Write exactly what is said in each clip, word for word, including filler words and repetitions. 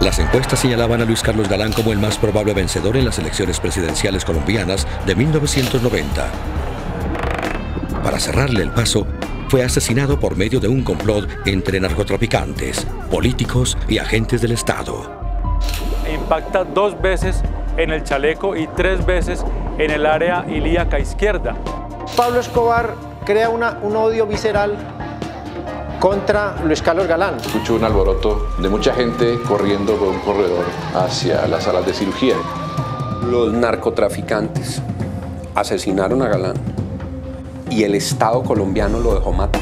Las encuestas señalaban a Luis Carlos Galán como el más probable vencedor en las elecciones presidenciales colombianas de mil novecientos noventa. Para cerrarle el paso, fue asesinado por medio de un complot entre narcotraficantes, políticos y agentes del Estado. Impacta dos veces en el chaleco y tres veces en el área ilíaca izquierda. Pablo Escobar crea una, un odio visceral contra Luis Carlos Galán. Escucho un alboroto de mucha gente corriendo por un corredor hacia las salas de cirugía. Los narcotraficantes asesinaron a Galán y el Estado colombiano lo dejó matar.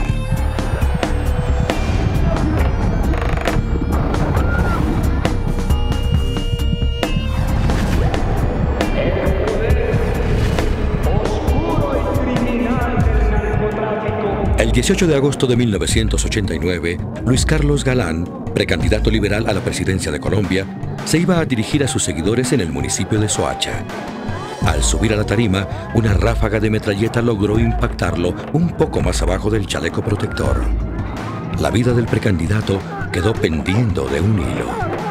El dieciocho de agosto de mil novecientos ochenta y nueve, Luis Carlos Galán, precandidato liberal a la presidencia de Colombia, se iba a dirigir a sus seguidores en el municipio de Soacha. Al subir a la tarima, una ráfaga de metralleta logró impactarlo un poco más abajo del chaleco protector. La vida del precandidato quedó pendiendo de un hilo.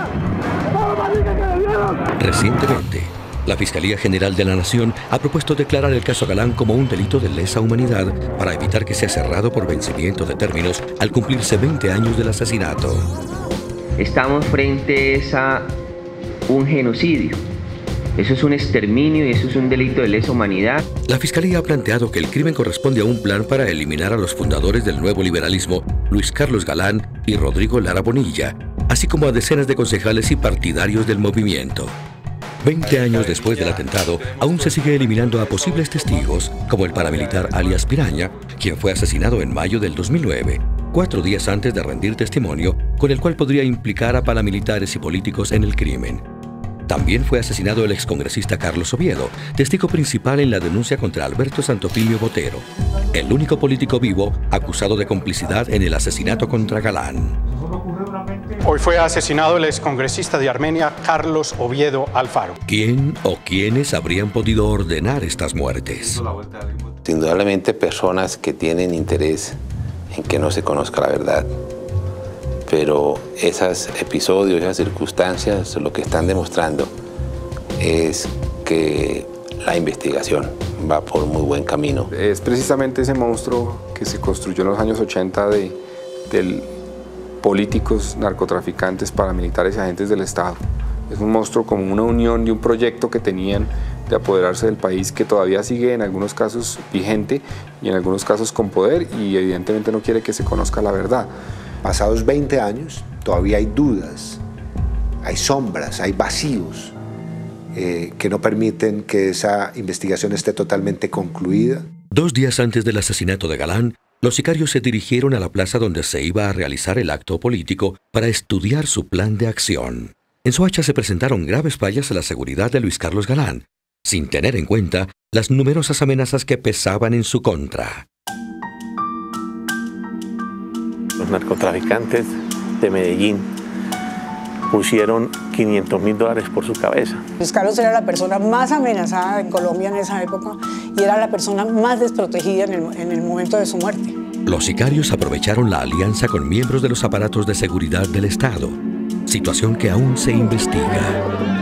Recientemente, la Fiscalía General de la Nación ha propuesto declarar el caso Galán como un delito de lesa humanidad para evitar que sea cerrado por vencimiento de términos al cumplirse veinte años del asesinato. Estamos frente a un genocidio. Eso es un exterminio y eso es un delito de lesa humanidad. La Fiscalía ha planteado que el crimen corresponde a un plan para eliminar a los fundadores del nuevo liberalismo, Luis Carlos Galán y Rodrigo Lara Bonilla, así como a decenas de concejales y partidarios del movimiento. Veinte años después del atentado, aún se sigue eliminando a posibles testigos, como el paramilitar alias Piraña, quien fue asesinado en mayo del dos mil nueve, cuatro días antes de rendir testimonio, con el cual podría implicar a paramilitares y políticos en el crimen. También fue asesinado el excongresista Carlos Oviedo, testigo principal en la denuncia contra Alberto Santofimio Botero, el único político vivo acusado de complicidad en el asesinato contra Galán. Hoy fue asesinado el excongresista de Armenia, Carlos Oviedo Alfaro. ¿Quién o quiénes habrían podido ordenar estas muertes? Indudablemente personas que tienen interés en que no se conozca la verdad. Pero esos episodios, esas circunstancias, lo que están demostrando es que la investigación va por muy buen camino. Es precisamente ese monstruo que se construyó en los años ochenta de, de políticos, narcotraficantes, paramilitares y agentes del Estado. Es un monstruo como una unión y un proyecto que tenían de apoderarse del país que todavía sigue en algunos casos vigente y en algunos casos con poder y evidentemente no quiere que se conozca la verdad. Pasados veinte años, todavía hay dudas, hay sombras, hay vacíos eh, que no permiten que esa investigación esté totalmente concluida. Dos días antes del asesinato de Galán, los sicarios se dirigieron a la plaza donde se iba a realizar el acto político para estudiar su plan de acción. En Soacha se presentaron graves fallas a la seguridad de Luis Carlos Galán, sin tener en cuenta las numerosas amenazas que pesaban en su contra. Los narcotraficantes de Medellín pusieron quinientos mil dólares por su cabeza. Luis Carlos era la persona más amenazada en Colombia en esa época y era la persona más desprotegida en el, en el momento de su muerte. Los sicarios aprovecharon la alianza con miembros de los aparatos de seguridad del Estado, situación que aún se investiga.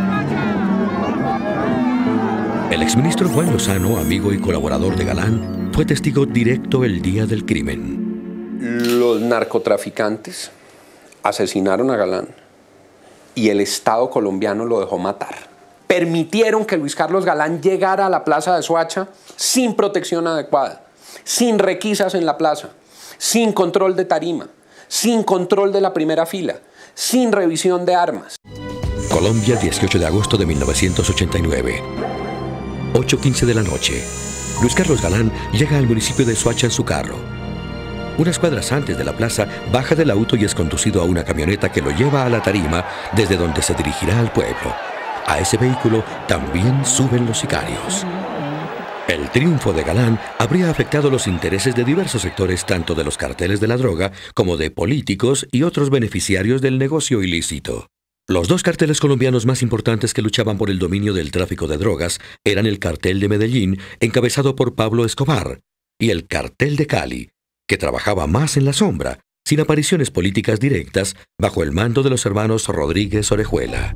El exministro Juan Lozano, amigo y colaborador de Galán, fue testigo directo el día del crimen. Los narcotraficantes asesinaron a Galán y el Estado colombiano lo dejó matar. Permitieron que Luis Carlos Galán llegara a la plaza de Soacha sin protección adecuada, sin requisas en la plaza, sin control de tarima, sin control de la primera fila, sin revisión de armas. Colombia, dieciocho de agosto de mil novecientos ochenta y nueve. ocho quince de la noche. Luis Carlos Galán llega al municipio de Soacha en su carro. Unas cuadras antes de la plaza, baja del auto y es conducido a una camioneta que lo lleva a la tarima, desde donde se dirigirá al pueblo. A ese vehículo también suben los sicarios. El triunfo de Galán habría afectado los intereses de diversos sectores, tanto de los carteles de la droga como de políticos y otros beneficiarios del negocio ilícito. Los dos carteles colombianos más importantes que luchaban por el dominio del tráfico de drogas eran el cartel de Medellín, encabezado por Pablo Escobar, y el cartel de Cali, que trabajaba más en la sombra, sin apariciones políticas directas, bajo el mando de los hermanos Rodríguez Orejuela.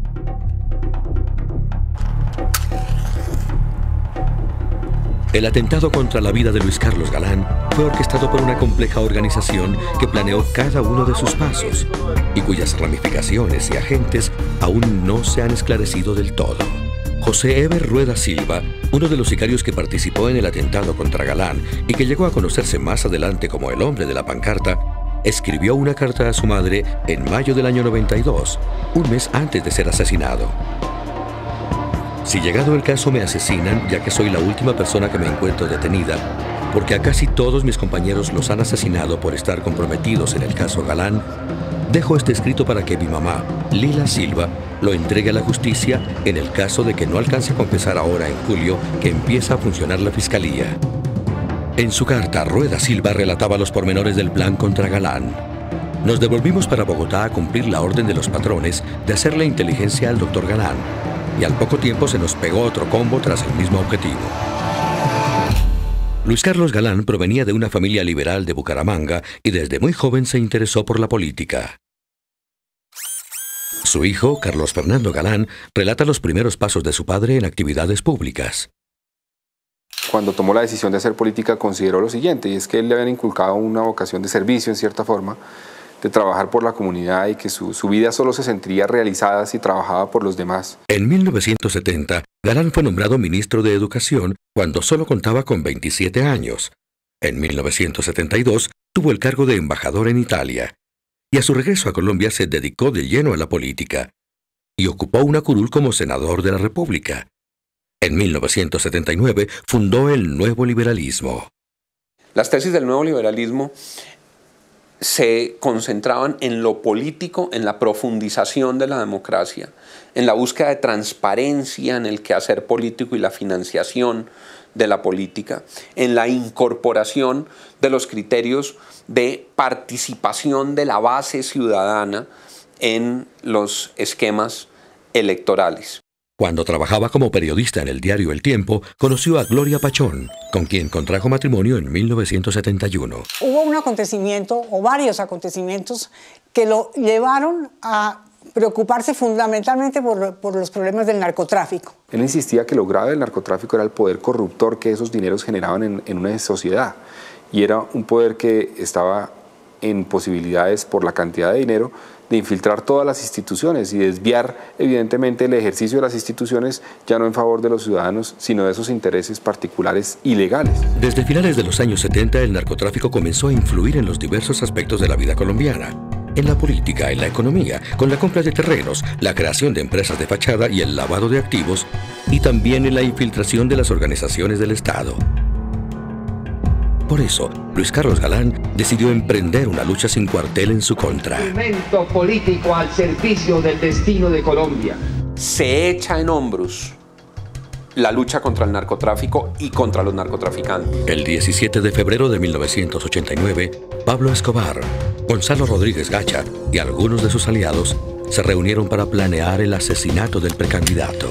El atentado contra la vida de Luis Carlos Galán fue orquestado por una compleja organización que planeó cada uno de sus pasos y cuyas ramificaciones y agentes aún no se han esclarecido del todo. José Eber Rueda Silva, uno de los sicarios que participó en el atentado contra Galán y que llegó a conocerse más adelante como el hombre de la pancarta, escribió una carta a su madre en mayo del año noventa y dos, un mes antes de ser asesinado. Si llegado el caso me asesinan, ya que soy la última persona que me encuentro detenida, porque a casi todos mis compañeros los han asesinado por estar comprometidos en el caso Galán, dejo este escrito para que mi mamá, Lila Silva, lo entregue a la justicia en el caso de que no alcance a confesar ahora en julio que empieza a funcionar la fiscalía. En su carta, Rueda Silva relataba los pormenores del plan contra Galán. Nos devolvimos para Bogotá a cumplir la orden de los patrones de hacerle inteligencia al doctor Galán, y al poco tiempo se nos pegó otro combo tras el mismo objetivo. Luis Carlos Galán provenía de una familia liberal de Bucaramanga y desde muy joven se interesó por la política. Su hijo, Carlos Fernando Galán, relata los primeros pasos de su padre en actividades públicas. Cuando tomó la decisión de hacer política consideró lo siguiente, y es que él le habían inculcado una vocación de servicio en cierta forma, de trabajar por la comunidad y que su, su vida solo se sentiría realizada si trabajaba por los demás. En mil novecientos setenta, Galán fue nombrado ministro de Educación cuando solo contaba con veintisiete años. En mil novecientos setenta y dos tuvo el cargo de embajador en Italia y a su regreso a Colombia se dedicó de lleno a la política y ocupó una curul como senador de la República. En mil novecientos setenta y nueve fundó el Nuevo Liberalismo. Las tesis del Nuevo Liberalismo se concentraban en lo político, en la profundización de la democracia, en la búsqueda de transparencia en el quehacer político y la financiación de la política, en la incorporación de los criterios de participación de la base ciudadana en los esquemas electorales. Cuando trabajaba como periodista en el diario El Tiempo, conoció a Gloria Pachón, con quien contrajo matrimonio en mil novecientos setenta y uno. Hubo un acontecimiento, o varios acontecimientos, que lo llevaron a preocuparse fundamentalmente por, por los problemas del narcotráfico. Él insistía que lo grave del narcotráfico era el poder corruptor que esos dineros generaban en, en una sociedad. Y era un poder que estaba en posibilidades, por la cantidad de dinero, de infiltrar todas las instituciones y desviar evidentemente el ejercicio de las instituciones ya no en favor de los ciudadanos, sino de esos intereses particulares ilegales. Desde finales de los años setenta el narcotráfico comenzó a influir en los diversos aspectos de la vida colombiana, en la política, en la economía, con la compra de terrenos, la creación de empresas de fachada y el lavado de activos, y también en la infiltración de las organizaciones del Estado. Por eso, Luis Carlos Galán decidió emprender una lucha sin cuartel en su contra. Instrumento político al servicio del destino de Colombia. Se echa en hombros la lucha contra el narcotráfico y contra los narcotraficantes. El diecisiete de febrero de mil novecientos ochenta y nueve, Pablo Escobar, Gonzalo Rodríguez Gacha y algunos de sus aliados se reunieron para planear el asesinato del precandidato.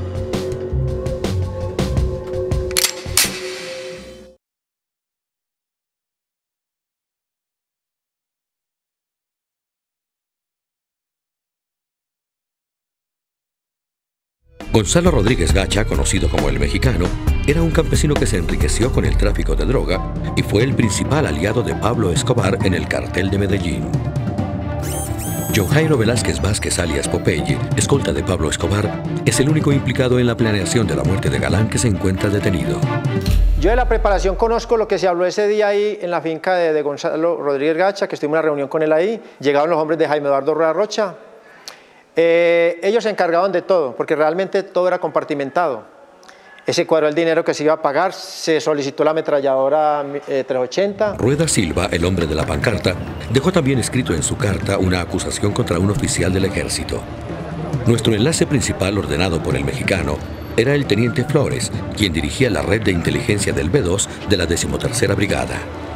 Gonzalo Rodríguez Gacha, conocido como el Mexicano, era un campesino que se enriqueció con el tráfico de droga y fue el principal aliado de Pablo Escobar en el cartel de Medellín. John Jairo Velázquez Vázquez, alias Popeye, escolta de Pablo Escobar, es el único implicado en la planeación de la muerte de Galán que se encuentra detenido. Yo de la preparación conozco lo que se habló ese día ahí en la finca de, de Gonzalo Rodríguez Gacha, que estuvimos en una reunión con él ahí. Llegaron los hombres de Jaime Eduardo Rueda Rocha. Eh, ellos se encargaban de todo, porque realmente todo era compartimentado. Ese cuadro del dinero que se iba a pagar, se solicitó la ametralladora eh, trescientos ochenta. Rueda Silva, el hombre de la pancarta, dejó también escrito en su carta una acusación contra un oficial del ejército. Nuestro enlace principal, ordenado por el Mexicano, era el teniente Flores, quien dirigía la red de inteligencia del B dos de la decimotercera Brigada.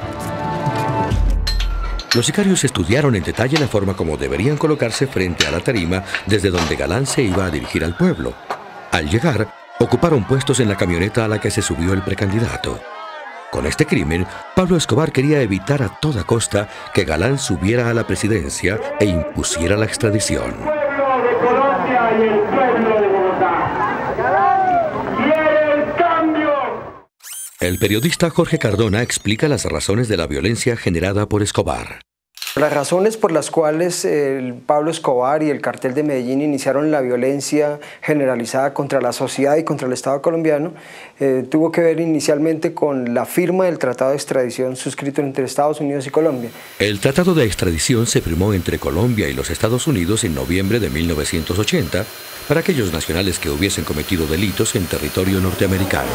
Los sicarios estudiaron en detalle la forma como deberían colocarse frente a la tarima desde donde Galán se iba a dirigir al pueblo. Al llegar, ocuparon puestos en la camioneta a la que se subió el precandidato. Con este crimen, Pablo Escobar quería evitar a toda costa que Galán subiera a la presidencia e impusiera la extradición. El pueblo de Colombia y el pueblo de Bogotá quiere el cambio. El periodista Jorge Cardona explica las razones de la violencia generada por Escobar. Las razones por las cuales el Pablo Escobar y el cartel de Medellín iniciaron la violencia generalizada contra la sociedad y contra el Estado colombiano eh, tuvo que ver inicialmente con la firma del tratado de extradición suscrito entre Estados Unidos y Colombia. El tratado de extradición se firmó entre Colombia y los Estados Unidos en noviembre de mil novecientos ochenta para aquellos nacionales que hubiesen cometido delitos en territorio norteamericano.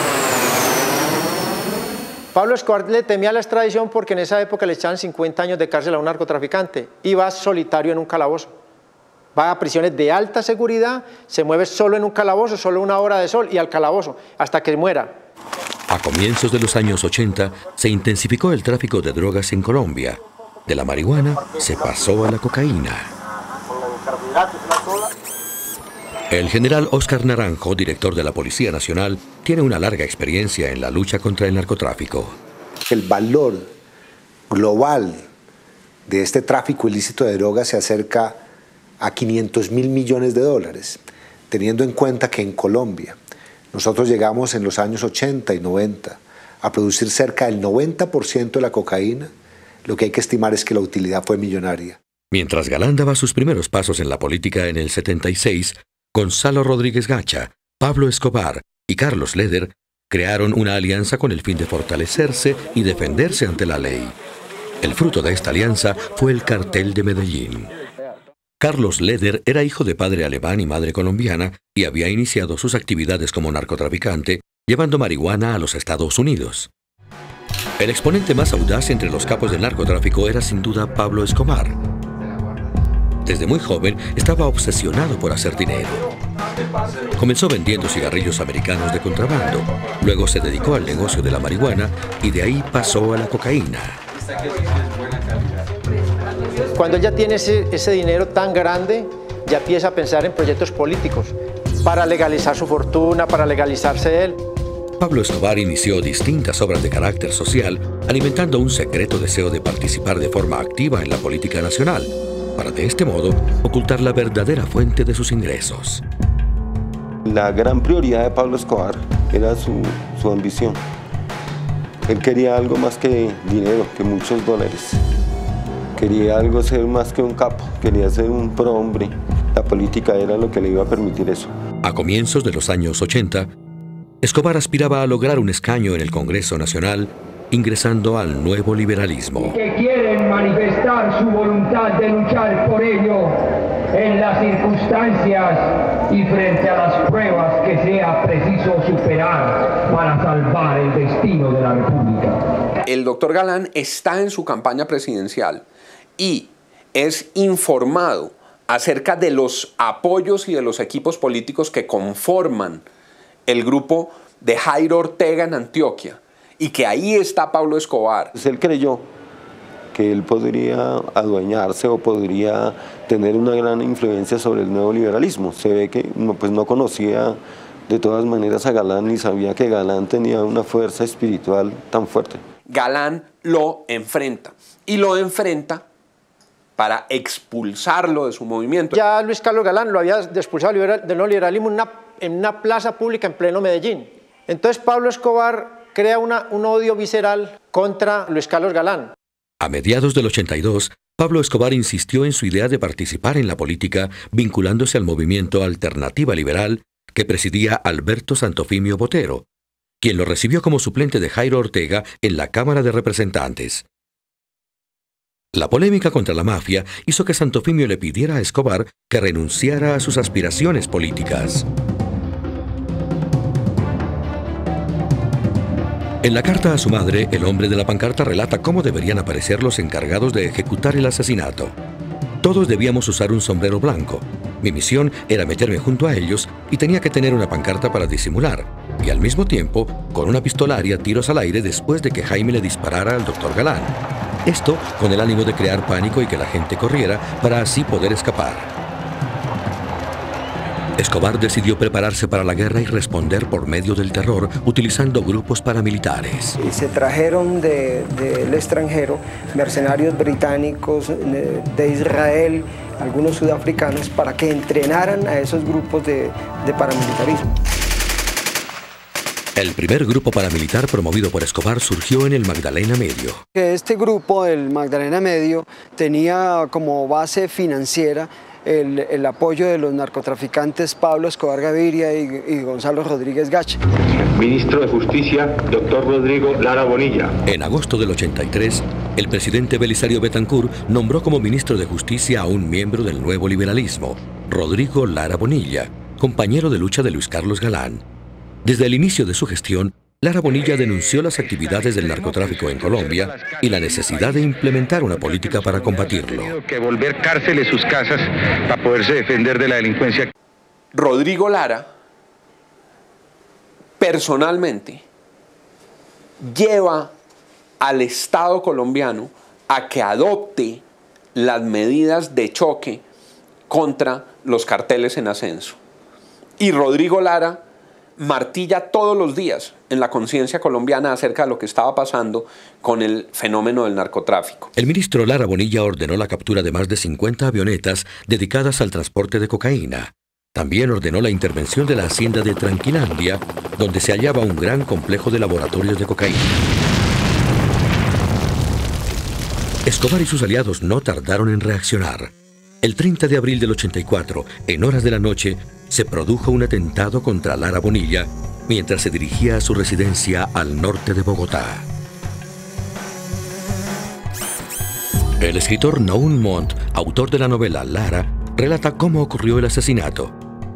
Pablo Escobar le temía la extradición porque en esa época le echaban cincuenta años de cárcel a un narcotraficante y va solitario en un calabozo. Va a prisiones de alta seguridad, se mueve solo en un calabozo, solo una hora de sol y al calabozo, hasta que muera. A comienzos de los años ochenta se intensificó el tráfico de drogas en Colombia. De la marihuana se pasó a la cocaína. El general Óscar Naranjo, director de la Policía Nacional, tiene una larga experiencia en la lucha contra el narcotráfico. El valor global de este tráfico ilícito de drogas se acerca a quinientos mil millones de dólares, teniendo en cuenta que en Colombia nosotros llegamos en los años ochenta y noventa a producir cerca del noventa por ciento de la cocaína. Lo que hay que estimar es que la utilidad fue millonaria. Mientras Galán daba sus primeros pasos en la política en el setenta y seis, Gonzalo Rodríguez Gacha, Pablo Escobar y Carlos Leder crearon una alianza con el fin de fortalecerse y defenderse ante la ley. El fruto de esta alianza fue el cartel de Medellín. Carlos Leder era hijo de padre alemán y madre colombiana y había iniciado sus actividades como narcotraficante llevando marihuana a los Estados Unidos. El exponente más audaz entre los capos del narcotráfico era sin duda Pablo Escobar. Desde muy joven estaba obsesionado por hacer dinero. Comenzó vendiendo cigarrillos americanos de contrabando, luego se dedicó al negocio de la marihuana y de ahí pasó a la cocaína. Cuando él ya tiene ese, ese dinero tan grande, ya empieza a pensar en proyectos políticos para legalizar su fortuna, para legalizarse él. Pablo Escobar inició distintas obras de carácter social, alimentando un secreto deseo de participar de forma activa en la política nacional, para de este modo ocultar la verdadera fuente de sus ingresos. La gran prioridad de Pablo Escobar era su, su ambición. Él quería algo más que dinero, que muchos dólares. Quería algo ser más que un capo, quería ser un prohombre. La política era lo que le iba a permitir eso. A comienzos de los años ochenta, Escobar aspiraba a lograr un escaño en el Congreso Nacional, ingresando al nuevo liberalismo. Que quieren manifestar su voluntad de luchar por ello en las circunstancias y frente a las pruebas que sea preciso superar para salvar el destino de la República. El doctor Galán está en su campaña presidencial y es informado acerca de los apoyos y de los equipos políticos que conforman el grupo de Jairo Ortega en Antioquia, y que ahí está Pablo Escobar. Pues él creyó que él podría adueñarse o podría tener una gran influencia sobre el nuevo liberalismo. Se ve que no, pues no conocía de todas maneras a Galán ni sabía que Galán tenía una fuerza espiritual tan fuerte. Galán lo enfrenta y lo enfrenta para expulsarlo de su movimiento. Ya Luis Carlos Galán lo había expulsado del neoliberalismo en una, en una plaza pública en pleno Medellín. Entonces Pablo Escobar crea una, un odio visceral contra Luis Carlos Galán. A mediados del ochenta y dos, Pablo Escobar insistió en su idea de participar en la política vinculándose al movimiento Alternativa Liberal que presidía Alberto Santofimio Botero, quien lo recibió como suplente de Jairo Ortega en la Cámara de Representantes. La polémica contra la mafia hizo que Santofimio le pidiera a Escobar que renunciara a sus aspiraciones políticas. En la carta a su madre, el hombre de la pancarta relata cómo deberían aparecer los encargados de ejecutar el asesinato. Todos debíamos usar un sombrero blanco. Mi misión era meterme junto a ellos y tenía que tener una pancarta para disimular, y al mismo tiempo, con una pistola haría tiros al aire después de que Jaime le disparara al doctor Galán. Esto con el ánimo de crear pánico y que la gente corriera para así poder escapar. Escobar decidió prepararse para la guerra y responder por medio del terror utilizando grupos paramilitares. Y se trajeron del de, de extranjero mercenarios británicos, de, de Israel, algunos sudafricanos, para que entrenaran a esos grupos de, de paramilitarismo. El primer grupo paramilitar promovido por Escobar surgió en el Magdalena Medio. Este grupo, el Magdalena Medio, tenía como base financiera El, el apoyo de los narcotraficantes Pablo Escobar Gaviria y, y Gonzalo Rodríguez Gacha. Ministro de Justicia, doctor Rodrigo Lara Bonilla. En agosto del ochenta y tres, el presidente Belisario Betancur nombró como ministro de Justicia a un miembro del nuevo liberalismo, Rodrigo Lara Bonilla, compañero de lucha de Luis Carlos Galán. Desde el inicio de su gestión, Lara Bonilla denunció las actividades del narcotráfico en Colombia y la necesidad de implementar una política para combatirlo. Que volver cárceles sus casas para poderse defender de la delincuencia. Rodrigo Lara, personalmente, lleva al Estado colombiano a que adopte las medidas de choque contra los carteles en ascenso. Y Rodrigo Lara martilla todos los días en la conciencia colombiana acerca de lo que estaba pasando con el fenómeno del narcotráfico. El ministro Lara Bonilla ordenó la captura de más de cincuenta avionetas dedicadas al transporte de cocaína. También ordenó la intervención de la hacienda de Tranquilandia, donde se hallaba un gran complejo de laboratorios de cocaína. Escobar y sus aliados no tardaron en reaccionar. El treinta de abril del ochenta y cuatro, en horas de la noche, se produjo un atentado contra Lara Bonilla mientras se dirigía a su residencia al norte de Bogotá. El escritor Naum Montt, autor de la novela Lara, relata cómo ocurrió el asesinato.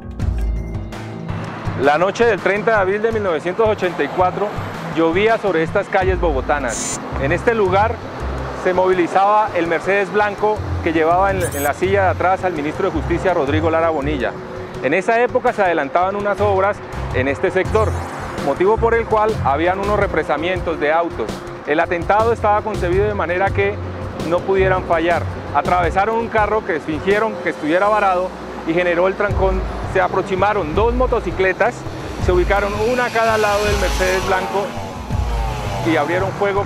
La noche del treinta de abril de mil novecientos ochenta y cuatro llovía sobre estas calles bogotanas. En este lugar se movilizaba el Mercedes blanco que llevaba en, en la silla de atrás al ministro de Justicia Rodrigo Lara Bonilla. En esa época se adelantaban unas obras en este sector, motivo por el cual habían unos represamientos de autos. El atentado estaba concebido de manera que no pudieran fallar. Atravesaron un carro que fingieron que estuviera varado y generó el trancón. Se aproximaron dos motocicletas, se ubicaron una a cada lado del Mercedes blanco y abrieron fuego.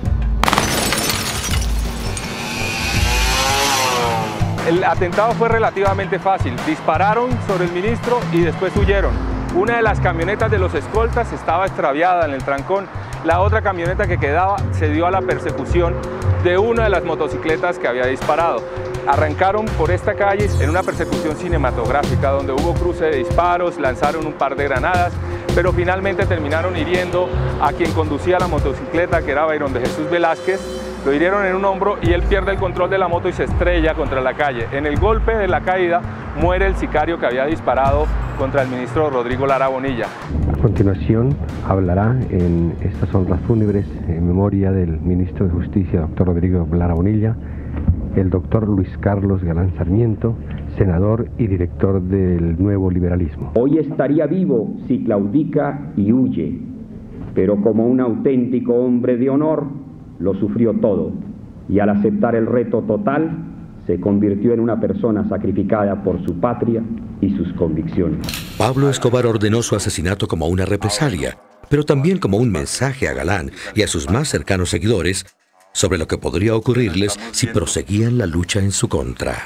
El atentado fue relativamente fácil. Dispararon sobre el ministro y después huyeron. Una de las camionetas de los escoltas estaba extraviada en el trancón. La otra camioneta que quedaba se dio a la persecución de una de las motocicletas que había disparado. Arrancaron por esta calle en una persecución cinematográfica donde hubo cruce de disparos, lanzaron un par de granadas, pero finalmente terminaron hiriendo a quien conducía la motocicleta, que era Byron de Jesús Velázquez. Lo hirieron en un hombro y él pierde el control de la moto y se estrella contra la calle. En el golpe de la caída muere el sicario que había disparado contra el ministro Rodrigo Lara Bonilla. A continuación hablará en estas honras fúnebres en memoria del ministro de Justicia, doctor Rodrigo Lara Bonilla, el doctor Luis Carlos Galán Sarmiento, senador y director del Nuevo Liberalismo. Hoy estaría vivo si claudica y huye, pero como un auténtico hombre de honor, lo sufrió todo y al aceptar el reto total se convirtió en una persona sacrificada por su patria y sus convicciones. Pablo Escobar ordenó su asesinato como una represalia, pero también como un mensaje a Galán y a sus más cercanos seguidores sobre lo que podría ocurrirles si proseguían la lucha en su contra.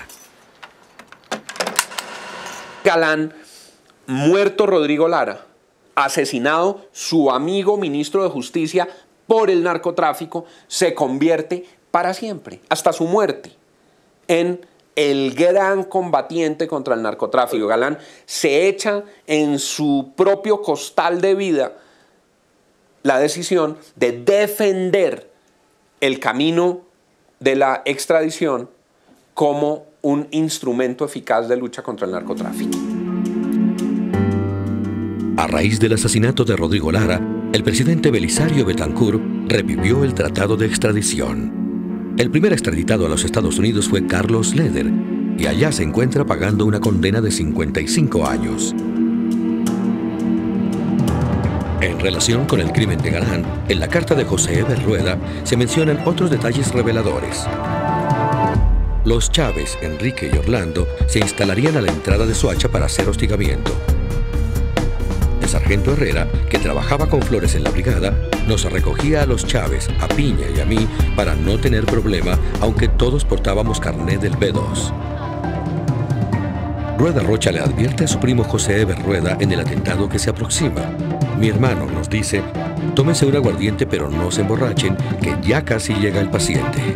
Galán, muerto Rodrigo Lara, asesinado su amigo ministro de Justicia por el narcotráfico, se convierte para siempre, hasta su muerte, en el gran combatiente contra el narcotráfico. Galán se echa en su propio costal de vida la decisión de defender el camino de la extradición como un instrumento eficaz de lucha contra el narcotráfico. A raíz del asesinato de Rodrigo Lara, el presidente Belisario Betancur revivió el tratado de extradición. El primer extraditado a los Estados Unidos fue Carlos Leder, y allá se encuentra pagando una condena de cincuenta y cinco años. En relación con el crimen de Galán, en la carta de José Eber Rueda se mencionan otros detalles reveladores. los Chávez, Enrique y Orlando se instalarían a la entrada de Soacha para hacer hostigamiento. El sargento Herrera, que trabajaba con Flores en la brigada, nos recogía a los Chávez, a Piña y a mí para no tener problema, aunque todos portábamos carnet del B dos. Rueda Rocha le advierte a su primo José Eber Rueda en el atentado que se aproxima. Mi hermano nos dice, tómense un aguardiente pero no se emborrachen, que ya casi llega el paciente.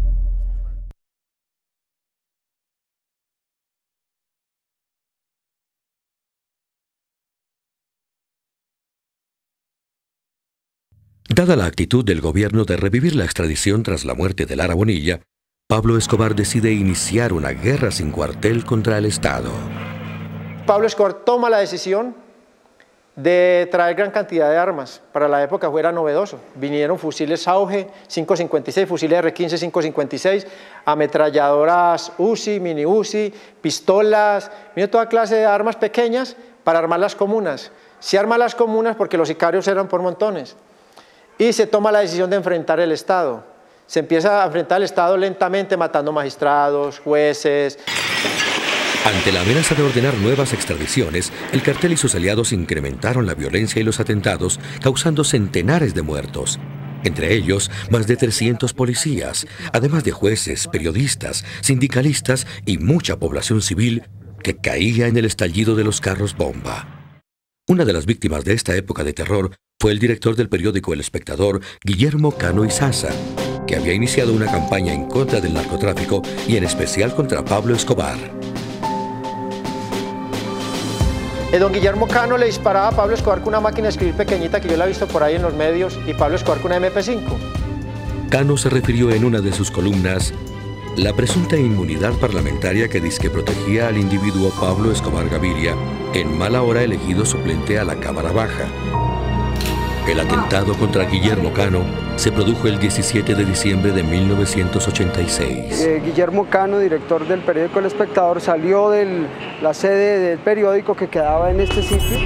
Dada la actitud del gobierno de revivir la extradición tras la muerte de Lara Bonilla, Pablo Escobar decide iniciar una guerra sin cuartel contra el Estado. Pablo Escobar toma la decisión de traer gran cantidad de armas. Para la época fuera novedoso. Vinieron fusiles Auge cinco cincuenta y seis, fusiles R quince cinco cincuenta y seis, ametralladoras U C I, mini U C I, pistolas, vino toda clase de armas pequeñas para armar las comunas. Se arma las comunas porque los sicarios eran por montones. Y se toma la decisión de enfrentar el Estado. Se empieza a enfrentar el Estado lentamente, matando magistrados, jueces. Ante la amenaza de ordenar nuevas extradiciones, el cartel y sus aliados incrementaron la violencia y los atentados, causando centenares de muertos. Entre ellos, más de trescientos policías, además de jueces, periodistas, sindicalistas y mucha población civil que caía en el estallido de los carros bomba. Una de las víctimas de esta época de terror fue el director del periódico El Espectador, Guillermo Cano Izaza, que había iniciado una campaña en contra del narcotráfico y en especial contra Pablo Escobar. Eh, don Guillermo Cano le disparaba a Pablo Escobar con una máquina de escribir pequeñita que yo la he visto por ahí en los medios, y Pablo Escobar con una M P cinco. Cano se refirió en una de sus columnas la presunta inmunidad parlamentaria que dizque protegía al individuo Pablo Escobar Gaviria, en mala hora elegido suplente a la Cámara Baja. El atentado contra Guillermo Cano se produjo el diecisiete de diciembre de mil novecientos ochenta y seis. Eh, Guillermo Cano, director del periódico El Espectador, salió de la sede del periódico que quedaba en este sitio.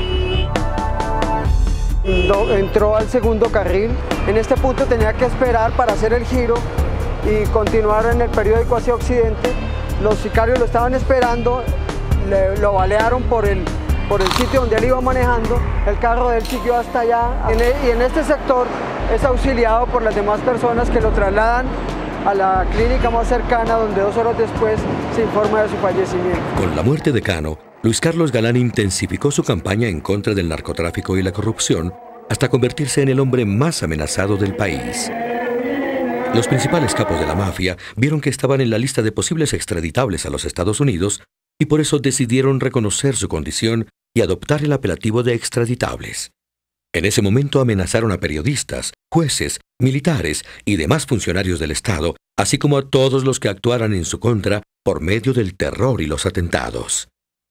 Entró al segundo carril. En este punto tenía que esperar para hacer el giro y continuar en el periódico hacia occidente. Los sicarios lo estaban esperando, le, lo balearon por el, por el sitio donde él iba manejando. El carro de él siguió hasta allá en el, y en este sector es auxiliado por las demás personas que lo trasladan a la clínica más cercana, donde dos horas después se informa de su fallecimiento. Con la muerte de Cano, Luis Carlos Galán intensificó su campaña en contra del narcotráfico y la corrupción hasta convertirse en el hombre más amenazado del país. Los principales capos de la mafia vieron que estaban en la lista de posibles extraditables a los Estados Unidos y por eso decidieron reconocer su condición y adoptar el apelativo de extraditables. En ese momento amenazaron a periodistas, jueces, militares y demás funcionarios del Estado, así como a todos los que actuaran en su contra por medio del terror y los atentados.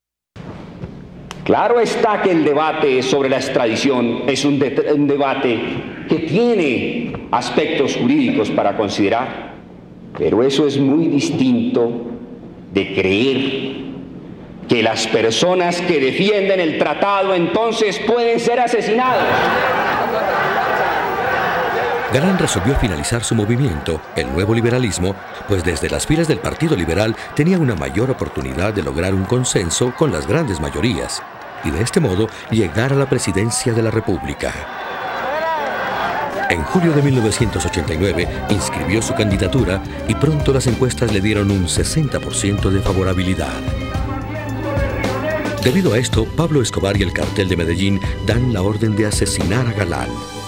Claro está que el debate sobre la extradición es un, de un debate que tiene aspectos jurídicos para considerar, pero eso es muy distinto de creer que las personas que defienden el tratado entonces pueden ser asesinadas. Galán resolvió finalizar su movimiento, el nuevo liberalismo, pues desde las filas del Partido Liberal tenía una mayor oportunidad de lograr un consenso con las grandes mayorías y de este modo llegar a la presidencia de la República. En julio de mil novecientos ochenta y nueve inscribió su candidatura y pronto las encuestas le dieron un sesenta por ciento de favorabilidad. Debido a esto, Pablo Escobar y el cartel de Medellín dan la orden de asesinar a Galán.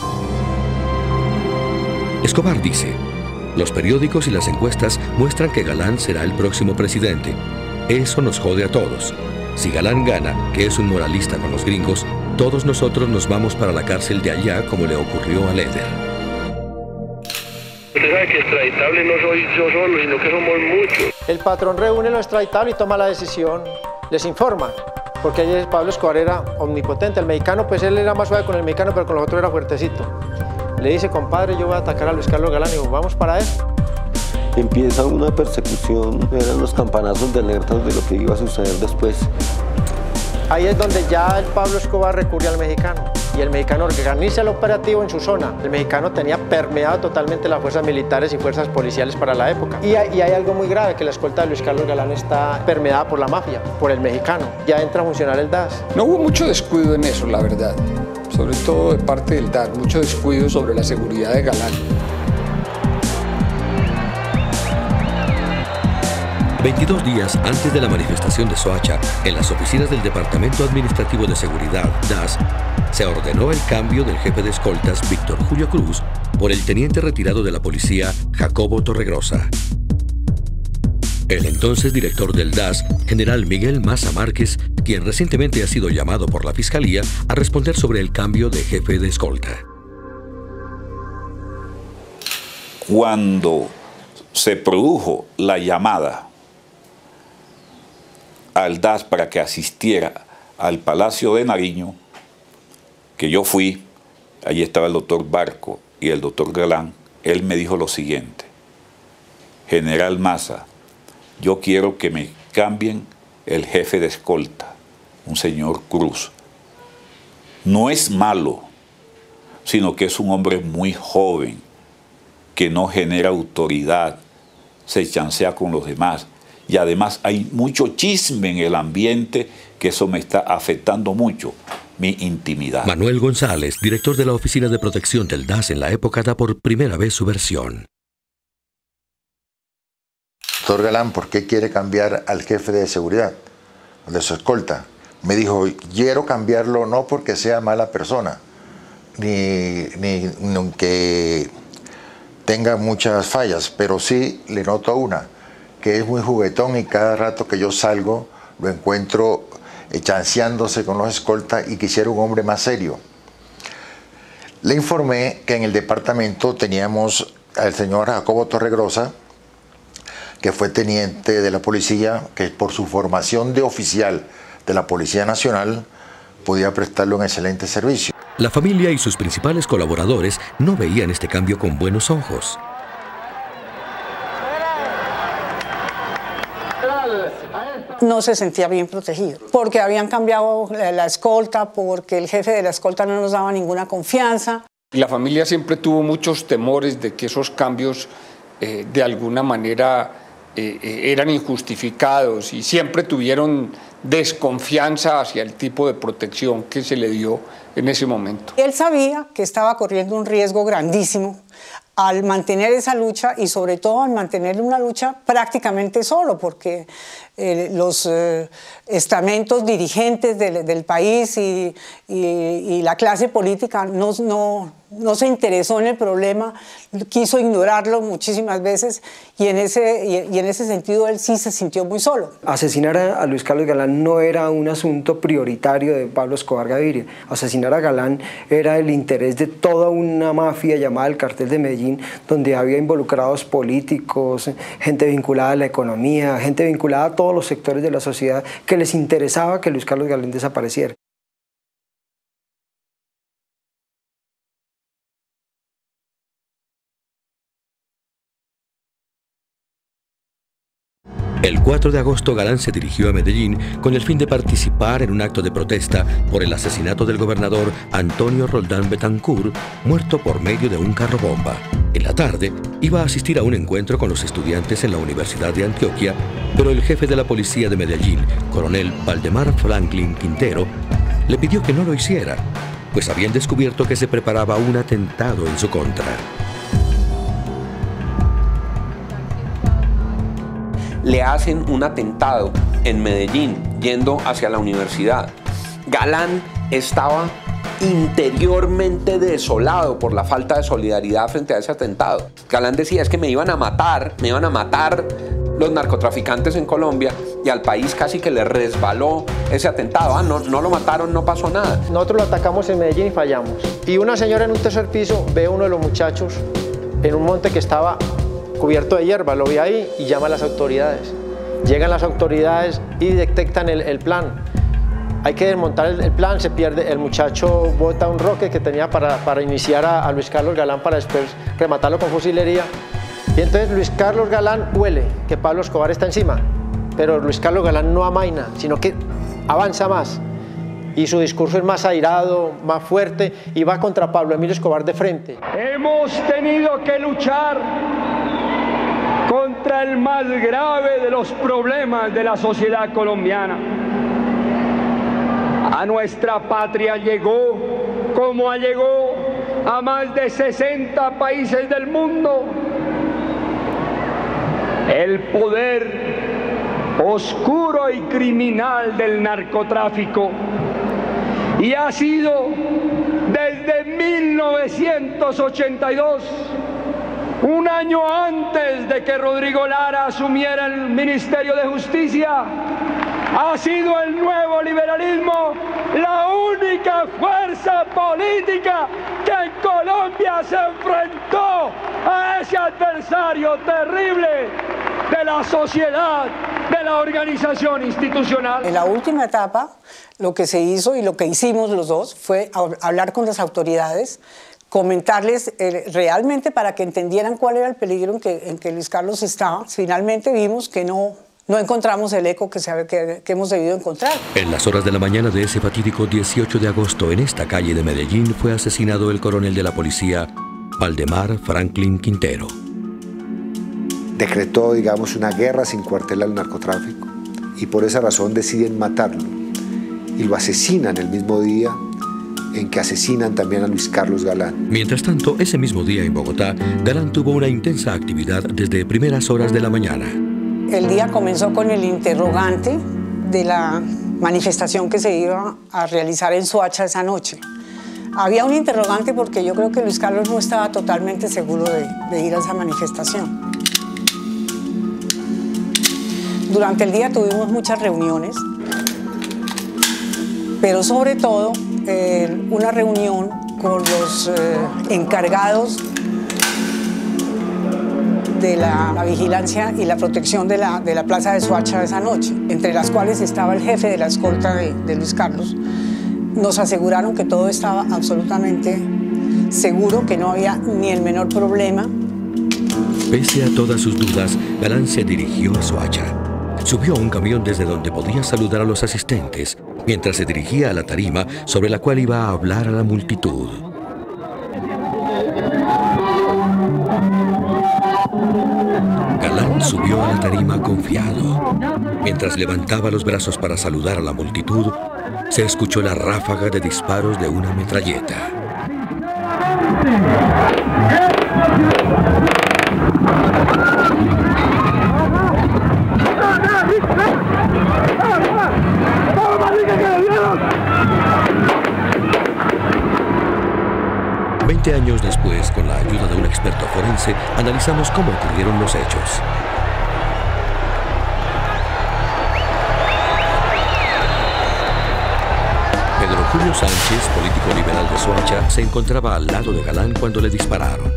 Escobar dice, los periódicos y las encuestas muestran que Galán será el próximo presidente. Eso nos jode a todos. Si Galán gana, que es un moralista con los gringos, todos nosotros nos vamos para la cárcel de allá como le ocurrió a Leder. Usted sabe que extraditable no soy yo solo, sino que somos muchos. El patrón reúne los extraditables y toma la decisión, les informa, porque Pablo Escobar era omnipotente. El mexicano, pues él era más suave con el mexicano, pero con los otros era fuertecito. Le dice, compadre, yo voy a atacar a Luis Carlos Galán, y digo, vamos para eso. Empieza una persecución, eran los campanazos de alerta de lo que iba a suceder después. Ahí es donde ya el Pablo Escobar recurre al mexicano. y el mexicano organiza el operativo en su zona. El mexicano tenía permeado totalmente las fuerzas militares y fuerzas policiales para la época. Y hay, y hay algo muy grave, que la escolta de Luis Carlos Galán está permeada por la mafia, por el mexicano. Ya entra a funcionar el D A S. No hubo mucho descuido en eso, la verdad, sobre todo de parte del D A S, mucho descuido sobre la seguridad de Galán. veintidós días antes de la manifestación de Soacha, en las oficinas del Departamento Administrativo de Seguridad, D A S, se ordenó el cambio del jefe de escoltas, Víctor Julio Cruz, por el teniente retirado de la policía, Jacobo Torregrosa. El entonces director del D A S, general Miguel Maza Márquez, quien recientemente ha sido llamado por la Fiscalía a responder sobre el cambio de jefe de escolta. Cuando se produjo la llamada al D A S para que asistiera al Palacio de Nariño, que yo fui, allí estaba el doctor Barco y el doctor Galán, él me dijo lo siguiente: General Maza, yo quiero que me cambien el jefe de escolta, un señor Cruz. No es malo, sino que es un hombre muy joven, que no genera autoridad, se chancea con los demás. Y además hay mucho chisme en el ambiente, que eso me está afectando mucho mi intimidad. Manuel González, director de la Oficina de Protección del D A S en la época, da por primera vez su versión. Doctor Galán, ¿por qué quiere cambiar al jefe de seguridad, de su escolta? Me dijo, quiero cambiarlo no porque sea mala persona, ni, ni, ni que tenga muchas fallas, pero sí le noto una, que es muy juguetón y cada rato que yo salgo lo encuentro chanceándose con los escoltas y quisiera un hombre más serio. Le informé que en el departamento teníamos al señor Jacobo Torregrosa, que fue teniente de la policía, que por su formación de oficial de la Policía Nacional podía prestarle un excelente servicio. La familia y sus principales colaboradores no veían este cambio con buenos ojos. No se sentía bien protegido, porque habían cambiado la escolta, porque el jefe de la escolta no nos daba ninguna confianza. La familia siempre tuvo muchos temores de que esos cambios eh, de alguna manera eh, eh, eran injustificados y siempre tuvieron desconfianza hacia el tipo de protección que se le dio en ese momento. Él sabía que estaba corriendo un riesgo grandísimo al mantener esa lucha y sobre todo al mantener una lucha prácticamente solo, porque eh, los eh, estamentos dirigentes del, del país y, y, y la clase política no, no, no se interesó en el problema, quiso ignorarlo muchísimas veces y en ese, y, y en ese sentido él sí se sintió muy solo. Asesinar a, a Luis Carlos Galán no era un asunto prioritario de Pablo Escobar Gaviria. Asesinar a Galán era el interés de toda una mafia llamada el Cartel de Medellín, donde había involucrados políticos, gente vinculada a la economía, gente vinculada a todos los sectores de la sociedad que les interesaba que Luis Carlos Galán desapareciera. El cuatro de agosto, Galán se dirigió a Medellín con el fin de participar en un acto de protesta por el asesinato del gobernador Antonio Roldán Betancourt, muerto por medio de un carro bomba. En la tarde, iba a asistir a un encuentro con los estudiantes en la Universidad de Antioquia, pero el jefe de la policía de Medellín, coronel Valdemar Franklin Quintero, le pidió que no lo hiciera, pues habían descubierto que se preparaba un atentado en su contra. Le hacen un atentado en Medellín, yendo hacia la universidad. Galán estaba interiormente desolado por la falta de solidaridad frente a ese atentado. Galán decía, es que me iban a matar, me iban a matar los narcotraficantes en Colombia, y al país casi que le resbaló ese atentado. Ah, no, no lo mataron, no pasó nada. Nosotros lo atacamos en Medellín y fallamos. Y una señora en un tercer piso ve a uno de los muchachos en un monte que estaba cubierto de hierba, lo vi ahí y llama a las autoridades. Llegan las autoridades y detectan el, el plan. Hay que desmontar el, el plan, se pierde, el muchacho bota un roque que tenía para, para iniciar a, a Luis Carlos Galán para después rematarlo con fusilería. Y entonces Luis Carlos Galán huele que Pablo Escobar está encima, pero Luis Carlos Galán no amaina, sino que avanza más. y su discurso es más airado, más fuerte, y va contra Pablo Emilio Escobar de frente. Hemos tenido que luchar contra el más grave de los problemas de la sociedad colombiana. A nuestra patria llegó, como llegó a más de sesenta países del mundo, el poder oscuro y criminal del narcotráfico, y ha sido desde mil novecientos ochenta y dos, un año antes de que Rodrigo Lara asumiera el Ministerio de Justicia, ha sido el nuevo liberalismo la única fuerza política que en Colombia se enfrentó a ese adversario terrible de la sociedad, de la organización institucional. En la última etapa, lo que se hizo y lo que hicimos los dos fue hablar con las autoridades, comentarles eh, realmente para que entendieran cuál era el peligro en que, en que Luis Carlos estaba. Finalmente vimos que no, no encontramos el eco que, se, que, que hemos debido encontrar. En las horas de la mañana de ese fatídico dieciocho de agosto, en esta calle de Medellín, fue asesinado el coronel de la policía, Valdemar Franklin Quintero. Decretó, digamos, una guerra sin cuartel al narcotráfico y por esa razón deciden matarlo y lo asesinan el mismo día en que asesinan también a Luis Carlos Galán. Mientras tanto, ese mismo día en Bogotá, Galán tuvo una intensa actividad desde primeras horas de la mañana. El día comenzó con el interrogante de la manifestación que se iba a realizar en Soacha esa noche. Había un interrogante porque yo creo que Luis Carlos no estaba totalmente seguro de, de ir a esa manifestación. Durante el día tuvimos muchas reuniones, pero sobre todo eh, una reunión con los eh, encargados de la, la vigilancia y la protección de la, de la plaza de Soacha esa noche, entre las cuales estaba el jefe de la escolta de, de Luis Carlos. Nos aseguraron que todo estaba absolutamente seguro, que no había ni el menor problema. Pese a todas sus dudas, Galán se dirigió a Soacha. Subió a un camión desde donde podía saludar a los asistentes, mientras se dirigía a la tarima sobre la cual iba a hablar a la multitud. Galán subió a la tarima confiado. Mientras levantaba los brazos para saludar a la multitud, se escuchó la ráfaga de disparos de una metralleta. Veinte años después, con la ayuda de un experto forense, analizamos cómo ocurrieron los hechos. Pedro Julio Sánchez, político liberal de Soacha, se encontraba al lado de Galán cuando le dispararon.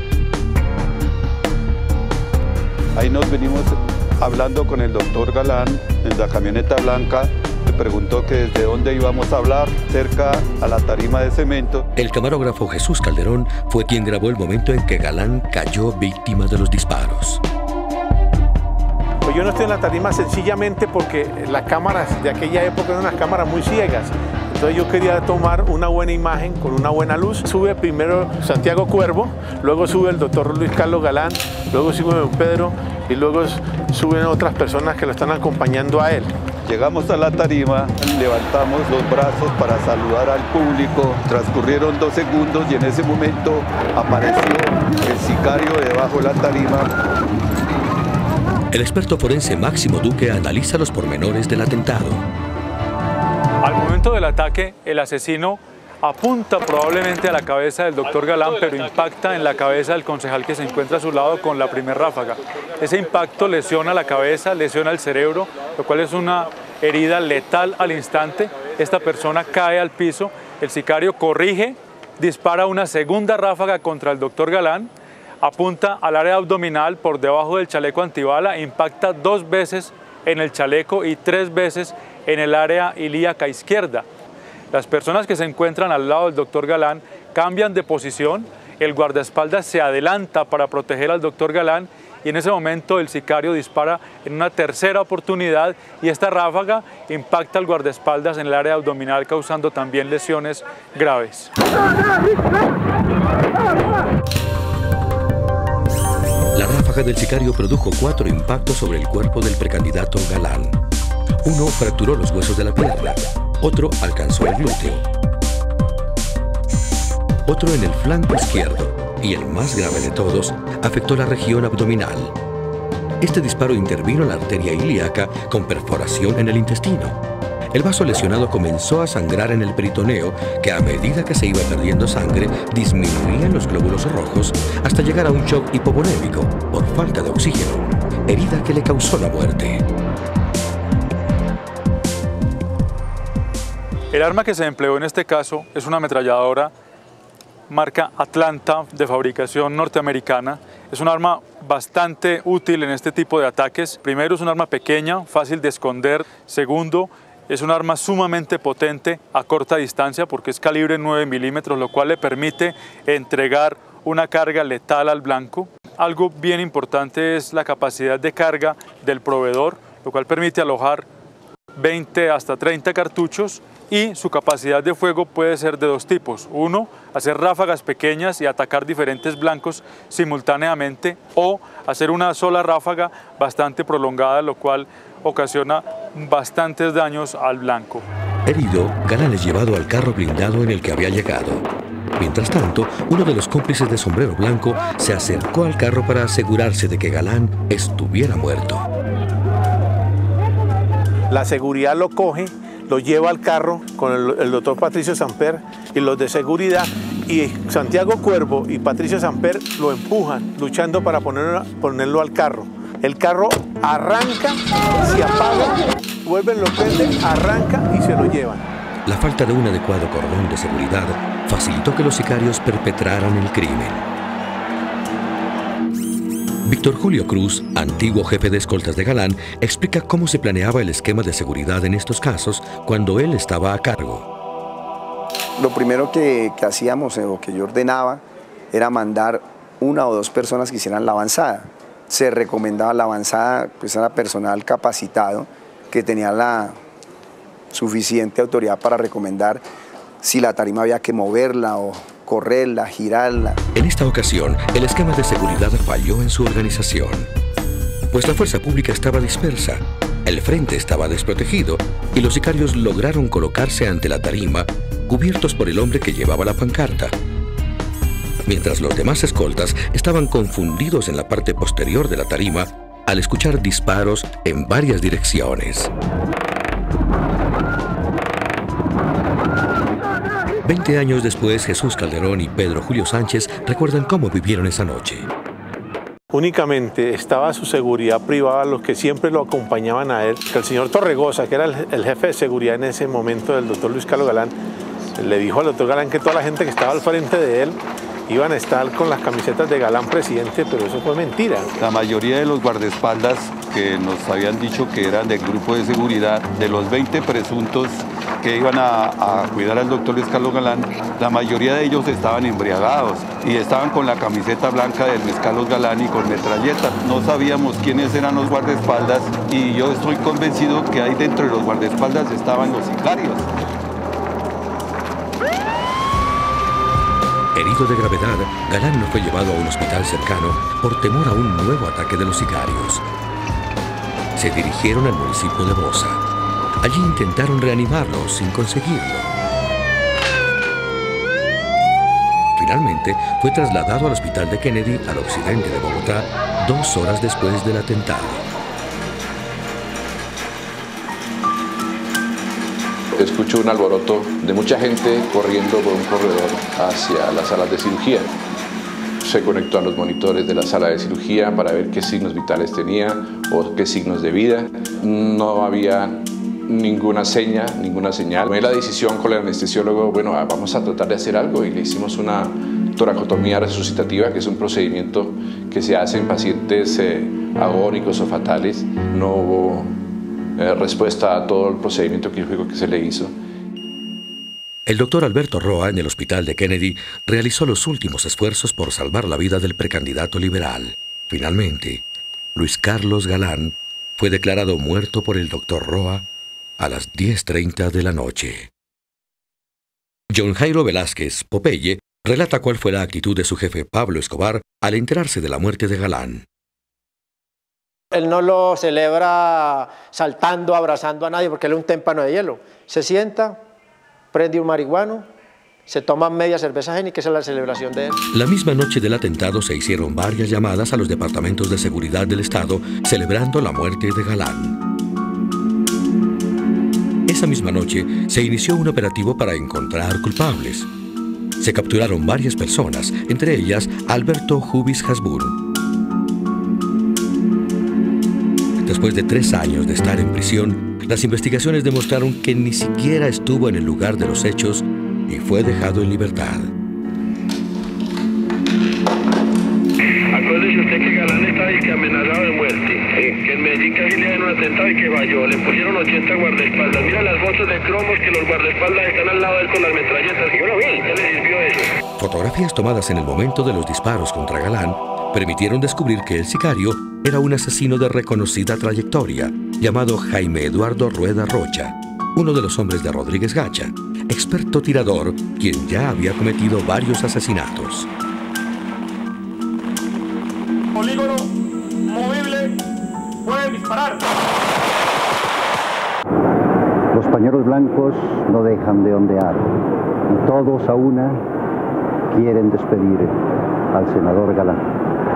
Ahí nos venimos hablando con el doctor Galán en la camioneta blanca. Me preguntó que desde dónde íbamos a hablar, cerca a la tarima de cemento. El camarógrafo Jesús Calderón fue quien grabó el momento en que Galán cayó víctima de los disparos. Pues yo no estoy en la tarima sencillamente porque las cámaras de aquella época eran unas cámaras muy ciegas. Entonces yo quería tomar una buena imagen con una buena luz. Sube primero Santiago Cuervo, luego sube el doctor Luis Carlos Galán, luego sube don Pedro y luego suben otras personas que lo están acompañando a él. Llegamos a la tarima, levantamos los brazos para saludar al público. Transcurrieron dos segundos y en ese momento apareció el sicario debajo de la tarima. El experto forense Máximo Duque analiza los pormenores del atentado. Al momento del ataque, el asesino apunta probablemente a la cabeza del doctor Galán, pero impacta en la cabeza del concejal que se encuentra a su lado con la primera ráfaga. Ese impacto lesiona la cabeza, lesiona el cerebro, lo cual es una herida letal al instante. Esta persona cae al piso, el sicario corrige, dispara una segunda ráfaga contra el doctor Galán, apunta al área abdominal por debajo del chaleco antibala, impacta dos veces en el chaleco y tres veces en el área ilíaca izquierda. Las personas que se encuentran al lado del doctor Galán cambian de posición, el guardaespaldas se adelanta para proteger al doctor Galán y en ese momento el sicario dispara en una tercera oportunidad y esta ráfaga impacta al guardaespaldas en el área abdominal, causando también lesiones graves. La ráfaga del sicario produjo cuatro impactos sobre el cuerpo del precandidato Galán. Uno fracturó los huesos de la pierna, otro alcanzó el glúteo, otro en el flanco izquierdo y el más grave de todos afectó la región abdominal. Este disparo intervino en la arteria ilíaca con perforación en el intestino. El vaso lesionado comenzó a sangrar en el peritoneo, que a medida que se iba perdiendo sangre, disminuían los glóbulos rojos hasta llegar a un shock hipovolémico por falta de oxígeno, herida que le causó la muerte. El arma que se empleó en este caso es una ametralladora marca Atlanta de fabricación norteamericana. Es un arma bastante útil en este tipo de ataques. Primero, es un arma pequeña, fácil de esconder. Segundo, es un arma sumamente potente a corta distancia porque es calibre nueve milímetros, lo cual le permite entregar una carga letal al blanco. Algo bien importante es la capacidad de carga del proveedor, lo cual permite alojar veinte hasta treinta cartuchos, y su capacidad de fuego puede ser de dos tipos. Uno, hacer ráfagas pequeñas y atacar diferentes blancos simultáneamente, o hacer una sola ráfaga bastante prolongada, lo cual ocasiona bastantes daños al blanco. Herido, Galán es llevado al carro blindado en el que había llegado. Mientras tanto, uno de los cómplices de sombrero blanco se acercó al carro para asegurarse de que Galán estuviera muerto. La seguridad lo coge, lo lleva al carro con el, el doctor Patricio Samper y los de seguridad, y Santiago Cuervo y Patricio Samper lo empujan, luchando para ponerlo, ponerlo al carro. El carro arranca, se apaga, vuelven, lo prenden, arranca y se lo llevan. La falta de un adecuado cordón de seguridad facilitó que los sicarios perpetraran el crimen. Víctor Julio Cruz, antiguo jefe de escoltas de Galán, explica cómo se planeaba el esquema de seguridad en estos casos cuando él estaba a cargo. Lo primero que, que hacíamos o que yo ordenaba era mandar una o dos personas que hicieran la avanzada. Se recomendaba la avanzada, pues era personal capacitado que tenía la suficiente autoridad para recomendar si la tarima había que moverla o correrla, girarla. En esta ocasión, el esquema de seguridad falló en su organización, pues la fuerza pública estaba dispersa, el frente estaba desprotegido y los sicarios lograron colocarse ante la tarima cubiertos por el hombre que llevaba la pancarta, mientras los demás escoltas estaban confundidos en la parte posterior de la tarima al escuchar disparos en varias direcciones. Veinte años después, Jesús Calderón y Pedro Julio Sánchez recuerdan cómo vivieron esa noche. Únicamente estaba su seguridad privada, los que siempre lo acompañaban a él. El señor Torregosa, que era el, el jefe de seguridad en ese momento del doctor Luis Carlos Galán, le dijo al doctor Galán que toda la gente que estaba al frente de él iban a estar con las camisetas de Galán presidente, pero eso fue mentira. La mayoría de los guardaespaldas que nos habían dicho que eran del grupo de seguridad, de los veinte presuntos que iban a, a cuidar al doctor Luis Carlos Galán, la mayoría de ellos estaban embriagados y estaban con la camiseta blanca del Luis Carlos Galán y con metralletas. No sabíamos quiénes eran los guardaespaldas y yo estoy convencido que ahí dentro de los guardaespaldas estaban los sicarios. Herido de gravedad, Galán no fue llevado a un hospital cercano por temor a un nuevo ataque de los sicarios. Se dirigieron al municipio de Bosa. Allí intentaron reanimarlo sin conseguirlo. Finalmente, fue trasladado al hospital de Kennedy, al occidente de Bogotá, dos horas después del atentado. Escucho un alboroto de mucha gente corriendo por un corredor hacia las salas de cirugía. Se conectó a los monitores de la sala de cirugía para ver qué signos vitales tenía o qué signos de vida. No había ninguna seña, ninguna señal. Tomé la decisión con el anestesiólogo, bueno, vamos a tratar de hacer algo, y le hicimos una toracotomía resucitativa, que es un procedimiento que se hace en pacientes eh, agónicos o fatales. No hubo eh, respuesta a todo el procedimiento quirúrgico que se le hizo. El doctor Alberto Roa, en el hospital de Kennedy, realizó los últimos esfuerzos por salvar la vida del precandidato liberal. Finalmente, Luis Carlos Galán, fue declarado muerto por el doctor Roa a las diez treinta de la noche. John Jairo Velázquez, Popeye, relata cuál fue la actitud de su jefe Pablo Escobar al enterarse de la muerte de Galán. Él no lo celebra saltando, abrazando a nadie, porque él es un témpano de hielo. Se sienta, prende un marihuano, se toman media cerveza Henny, que esa es la celebración de él. La misma noche del atentado se hicieron varias llamadas a los departamentos de seguridad del Estado celebrando la muerte de Galán. Esa misma noche se inició un operativo para encontrar culpables. Se capturaron varias personas, entre ellas Alberto Jubis Hasbun. Después de tres años de estar en prisión, las investigaciones demostraron que ni siquiera estuvo en el lugar de los hechos y fue dejado en libertad. Acuérdese usted que Galán está ahí, que amenazado de muerte, eh, que en Medellín casi le dan un atentado y que falló, le pusieron ochenta guardaespaldas. Mira las fotos de cromos que los guardaespaldas están al lado de él con las metralletas. Yo lo vi, ¿qué le sirvió eso? Fotografías tomadas en el momento de los disparos contra Galán permitieron descubrir que el sicario era un asesino de reconocida trayectoria, llamado Jaime Eduardo Rueda Rocha, uno de los hombres de Rodríguez Gacha, experto tirador, quien ya había cometido varios asesinatos. Polígono movible, puede disparar. Los pañuelos blancos no dejan de ondear y todos a una quieren despedir al senador Galán.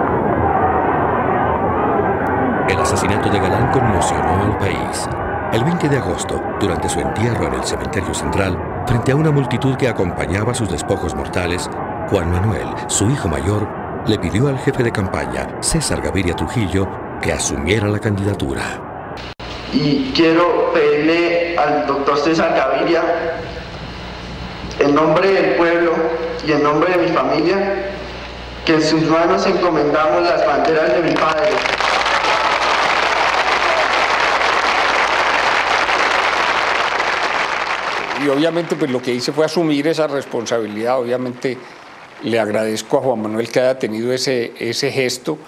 El asesinato de Galán conmocionó al país. El veinte de agosto, durante su entierro en el cementerio central, frente a una multitud que acompañaba sus despojos mortales, Juan Manuel, su hijo mayor, le pidió al jefe de campaña, César Gaviria Trujillo, que asumiera la candidatura. Y quiero pedirle al doctor César Gaviria, en nombre del pueblo y en nombre de mi familia, que en sus manos encomendamos las banderas de mi padre. Y obviamente pues lo que hice fue asumir esa responsabilidad. Obviamente le agradezco a Juan Manuel que haya tenido ese, ese gesto.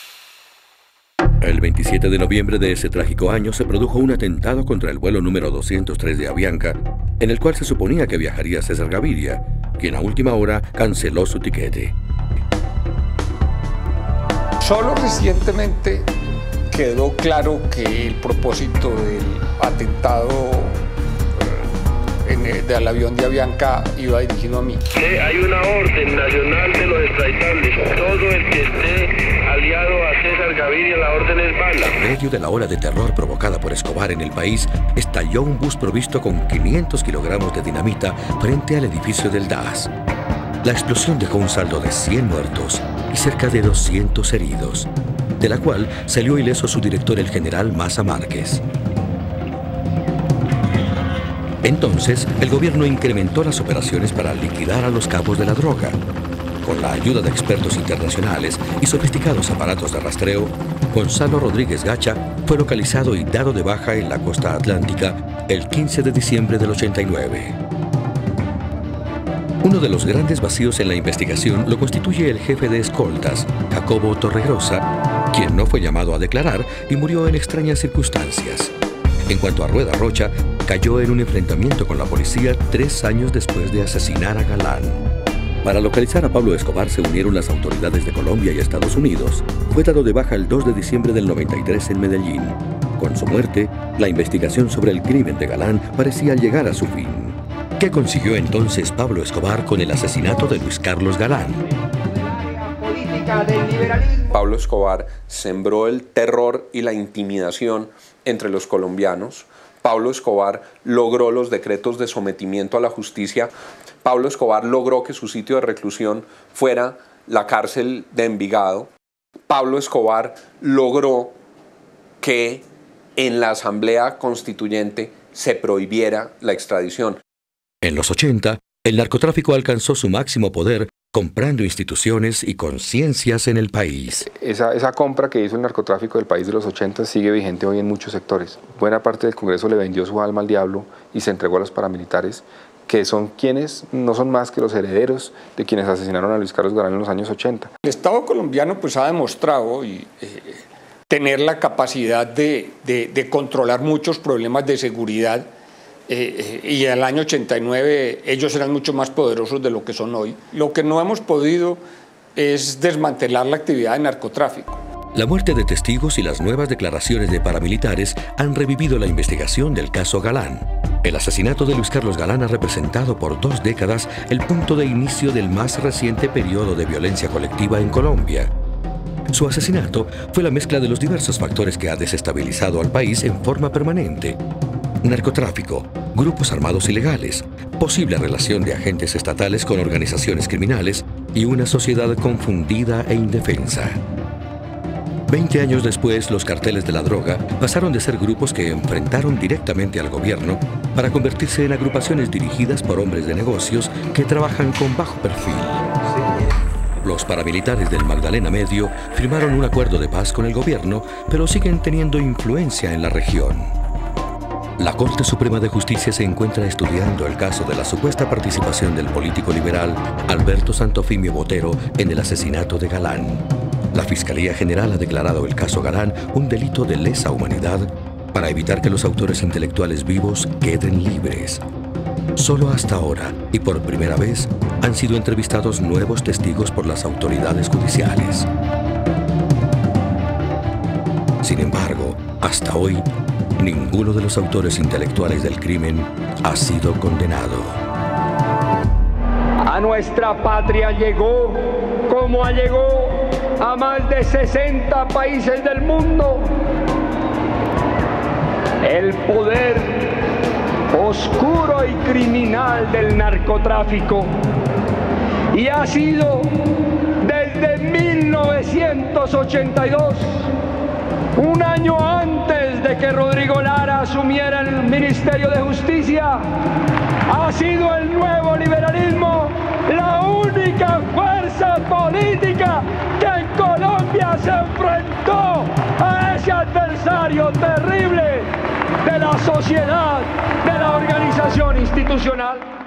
El veintisiete de noviembre de ese trágico año se produjo un atentado contra el vuelo número doscientos tres de Avianca, en el cual se suponía que viajaría César Gaviria, quien a última hora canceló su tiquete. Solo recientemente quedó claro que el propósito del atentado del avión de Avianca iba dirigido a mí. Hay una orden nacional de los extraditables. Todo el que esté aliado a César Gaviria, la orden es bala. En medio de la ola de terror provocada por Escobar en el país, estalló un bus provisto con quinientos kilogramos de dinamita frente al edificio del D A S. La explosión dejó un saldo de cien muertos y cerca de doscientos heridos, de la cual salió ileso su director, el general Maza Márquez. Entonces, el gobierno incrementó las operaciones para liquidar a los capos de la droga. Con la ayuda de expertos internacionales y sofisticados aparatos de rastreo, Gonzalo Rodríguez Gacha fue localizado y dado de baja en la costa atlántica el quince de diciembre del ochenta y nueve. Uno de los grandes vacíos en la investigación lo constituye el jefe de escoltas, Jacobo Torregrosa, quien no fue llamado a declarar y murió en extrañas circunstancias. En cuanto a Rueda Rocha, cayó en un enfrentamiento con la policía tres años después de asesinar a Galán. Para localizar a Pablo Escobar se unieron las autoridades de Colombia y Estados Unidos. Fue dado de baja el dos de diciembre del noventa y tres en Medellín. Con su muerte, la investigación sobre el crimen de Galán parecía llegar a su fin. ¿Qué consiguió entonces Pablo Escobar con el asesinato de Luis Carlos Galán? Pablo Escobar sembró el terror y la intimidación entre los colombianos. Pablo Escobar logró los decretos de sometimiento a la justicia. Pablo Escobar logró que su sitio de reclusión fuera la cárcel de Envigado. Pablo Escobar logró que en la Asamblea Constituyente se prohibiera la extradición. En los ochenta, el narcotráfico alcanzó su máximo poder comprando instituciones y conciencias en el país. Esa, esa compra que hizo el narcotráfico del país de los ochenta sigue vigente hoy en muchos sectores. Buena parte del Congreso le vendió su alma al diablo y se entregó a los paramilitares, que son quienes no son más que los herederos de quienes asesinaron a Luis Carlos Galán en los años ochenta. El Estado colombiano pues ha demostrado y, eh, tener la capacidad de, de, de controlar muchos problemas de seguridad. Eh, eh, y en el año ochenta y nueve ellos eran mucho más poderosos de lo que son hoy. Lo que no hemos podido es desmantelar la actividad de narcotráfico. La muerte de testigos y las nuevas declaraciones de paramilitares han revivido la investigación del caso Galán. El asesinato de Luis Carlos Galán ha representado por dos décadas el punto de inicio del más reciente periodo de violencia colectiva en Colombia. Su asesinato fue la mezcla de los diversos factores que ha desestabilizado al país en forma permanente: narcotráfico, grupos armados ilegales, posible relación de agentes estatales con organizaciones criminales y una sociedad confundida e indefensa. Veinte años después, los carteles de la droga pasaron de ser grupos que enfrentaron directamente al gobierno para convertirse en agrupaciones dirigidas por hombres de negocios que trabajan con bajo perfil. Los paramilitares del Magdalena Medio firmaron un acuerdo de paz con el gobierno, pero siguen teniendo influencia en la región. La Corte Suprema de Justicia se encuentra estudiando el caso de la supuesta participación del político liberal Alberto Santofimio Botero en el asesinato de Galán. La Fiscalía General ha declarado el caso Galán un delito de lesa humanidad para evitar que los autores intelectuales vivos queden libres. Solo hasta ahora, y por primera vez, han sido entrevistados nuevos testigos por las autoridades judiciales. Sin embargo, hasta hoy, ninguno de los autores intelectuales del crimen ha sido condenado. A nuestra patria llegó, como llegó a más de sesenta países del mundo, el poder oscuro y criminal del narcotráfico, y ha sido desde mil novecientos ochenta y dos, un año antes de que Rodrigo Lara asumiera el Ministerio de Justicia, ha sido el nuevo liberalismo la única fuerza política que en Colombia se enfrentó a ese adversario terrible de la sociedad, de la organización institucional.